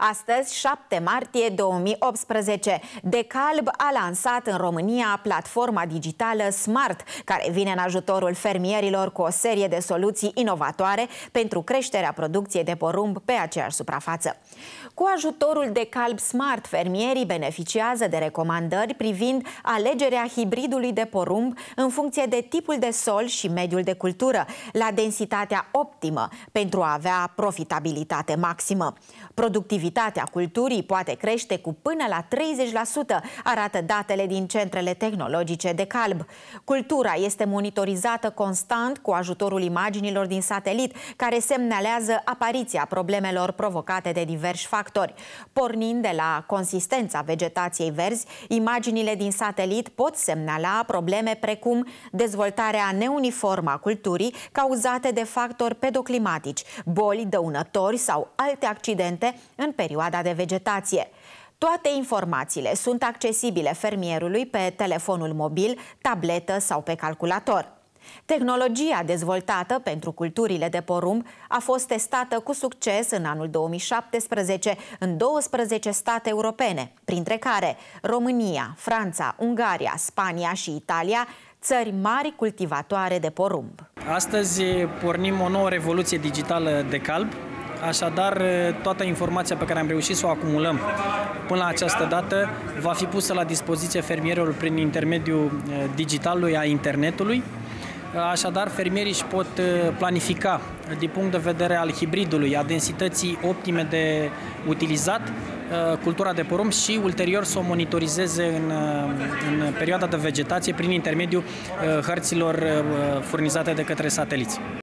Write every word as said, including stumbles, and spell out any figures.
Astăzi, șapte martie două mii optsprezece, DeKalb a lansat în România platforma digitală Smart, care vine în ajutorul fermierilor cu o serie de soluții inovatoare pentru creșterea producției de porumb pe aceeași suprafață. Cu ajutorul DeKalb Smart, fermierii beneficiază de recomandări privind alegerea hibridului de porumb în funcție de tipul de sol și mediul de cultură, la densitatea optimă pentru a avea profitabilitate maximă. Productivitatea culturii poate crește cu până la treizeci la sută, arată datele din centrele tehnologice DeKalb. Cultura este monitorizată constant cu ajutorul imaginilor din satelit, care semnalează apariția problemelor provocate de diversi factori. Pornind de la consistența vegetației verzi, imaginile din satelit pot semnala probleme precum dezvoltarea neuniformă a culturii cauzate de factori pedoclimatici, boli, dăunători sau alte accidente în perioada de vegetație. Toate informațiile sunt accesibile fermierului pe telefonul mobil, tabletă sau pe calculator. Tehnologia dezvoltată pentru culturile de porumb a fost testată cu succes în anul două mii șaptesprezece în douăsprezece state europene, printre care România, Franța, Ungaria, Spania și Italia, țări mari cultivatoare de porumb. Astăzi pornim o nouă revoluție digitală DeKalb. Așadar, toată informația pe care am reușit să o acumulăm până la această dată va fi pusă la dispoziție fermierilor prin intermediul digitalului a internetului. Așadar, fermierii își pot planifica din punct de vedere al hibridului, a densității optime de utilizat, cultura de porumb și ulterior să o monitorizeze în, în perioada de vegetație prin intermediul hărților furnizate de către sateliți.